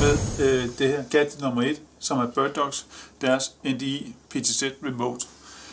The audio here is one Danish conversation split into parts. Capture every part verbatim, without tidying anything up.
med øh, det her gadget nummer et, som er BirdDogs, deres N D I P T Z Remote.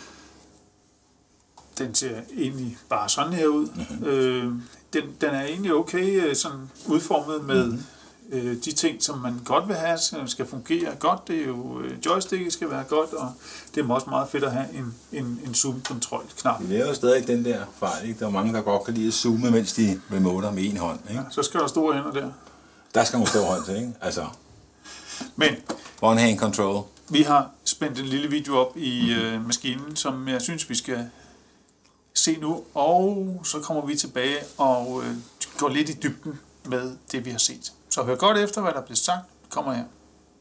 Den ser egentlig bare sådan her ud. Mm-hmm. øh, den, den er egentlig okay sådan udformet med mm-hmm. øh, de ting, som man godt vil have, som skal fungere godt. Det er jo øh, joysticket skal være godt, og det er også meget fedt at have en, en, en zoom-kontrol-knap. Det er jo stadig den der fejl, ikke? Der er mange, der godt kan lide at zoome, mens de remoter med en hånd, ikke? Ja, så skal der store hænder der. Der skal man stå hånd til, ikke? Altså, men one hand control. Vi har spændt en lille video op i mm-hmm. øh, maskinen, som jeg synes, vi skal se nu, og så kommer vi tilbage og øh, går lidt i dybden med det, vi har set. Så hør godt efter, hvad der bliver sagt. Kommer her.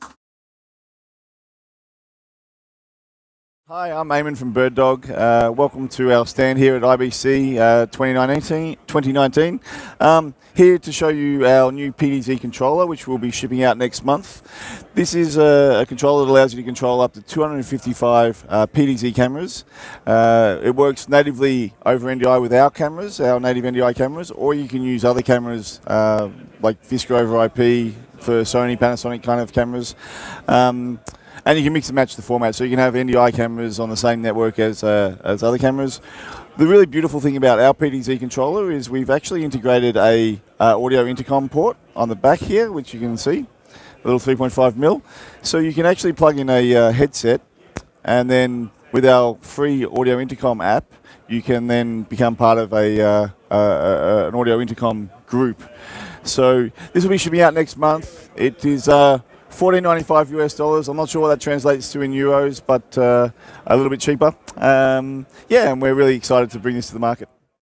Hi, I'm Eamon from BirdDog. Uh, welcome to our stand here at I B C uh, twenty nineteen. Um, here to show you our new P D Z controller, which we'll be shipping out next month. This is a, a controller that allows you to control up to two hundred fifty-five uh, P D Z cameras. Uh, it works natively over N D I with our cameras, our native N D I cameras, or you can use other cameras uh, like Fisker over I P for Sony, Panasonic kind of cameras. Um, And you can mix and match the format, so you can have N D I cameras on the same network as uh, as other cameras. The really beautiful thing about our P D Z controller is we've actually integrated a uh, audio intercom port on the back here, which you can see, a little three point five mil. So you can actually plug in a uh, headset, and then with our free audio intercom app, you can then become part of a uh, uh, uh, an audio intercom group. So this will be shipping out next month. It is Uh, fourteen ninety-five US dollars. I'm not sure what that translates to in euros, but uh, a little bit cheaper. Um, yeah, and we're really excited to bring this to the market.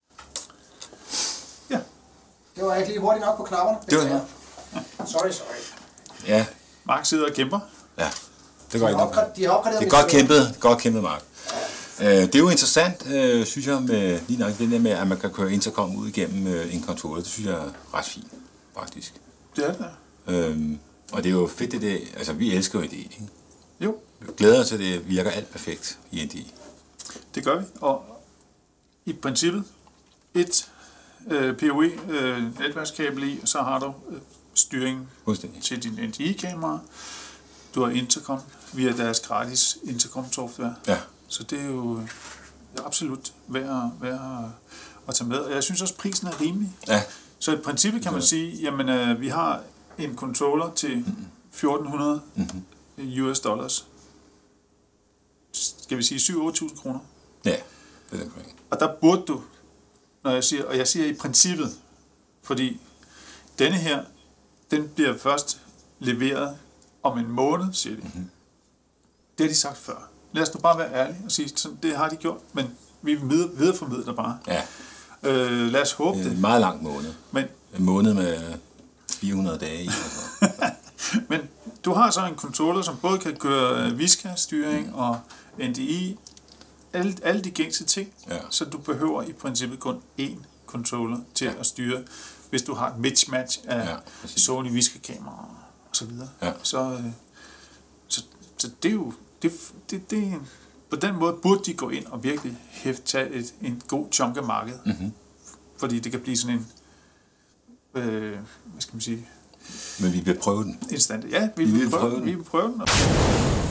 Ja. Det var ikke lige hurtigt nok på knapperne. Det var det. Sorry, sorry. Ja. Mark sidder og kæmper. Ja, det går ikke nok. De har opgraderet. Det er godt kæmpet, godt kæmpet, Mark. Uh, det er jo interessant, uh, synes jeg, med lige nok det der med, at man kan køre intercom ud igennem uh, en controller. Det synes jeg er ret fint, faktisk. Det er det. Um, Og det er jo fedt, det der. Altså, vi elsker jo I D I, ikke? Jo. Vi glæder os til, at det virker alt perfekt i N D I. Det gør vi, og i princippet et øh, P O E øh, netværkskabel i, så har du øh, styring til din N D I-kamera. Du har intercom via deres gratis intercom-software. Ja. Så det er jo øh, absolut værd, værd at tage med. Og jeg synes også, prisen er rimelig. Ja. Så i princippet kan man sige, jamen øh, vi har en controller til fjorten hundrede mm-hmm. US dollars. Skal vi sige syv til otte tusind kroner? Ja, det er korrekt. Og der burde du, når jeg siger, og jeg siger i princippet, fordi denne her, den bliver først leveret om en måned, siger de. Mm-hmm. Det har de sagt før. Lad os nu bare være ærlige og sige, sådan, det har de gjort, men vi videreformidler bare. Ja. Øh, lad os håbe det. Det er en meget lang måned. Men, en måned med fire hundrede dage i. Men du har så en controller, som både kan køre Visca-styring mm. og N D I, alle, alle de gængse ting, ja. Så du behøver i princippet kun én controller til ja. At styre, hvis du har et mismatch af ja, Sony Visca-kameraer og så videre. Ja. Så, så, så det er jo, det, det, det, på den måde burde de gå ind og virkelig hæfte tage et, en god chunk af markedet, mm-hmm. fordi det kan blive sådan en Øh, hvad skal man sige? Men vi vil prøve den. Instant. Ja, vi, vi vil prøve, prøve den. Vi vil prøve den.